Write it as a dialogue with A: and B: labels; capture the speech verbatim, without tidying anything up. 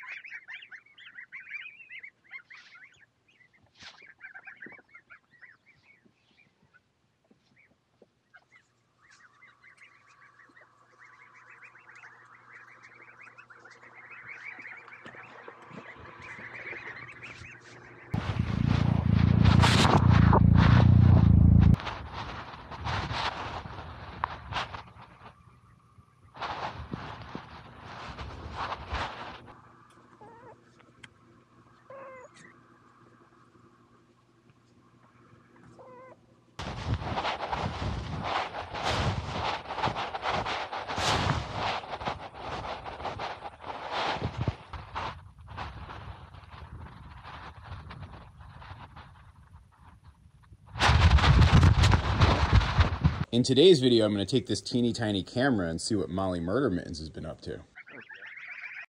A: In today's video, I'm going to take this teeny tiny camera and see what Molly Murder Mittens has been up to.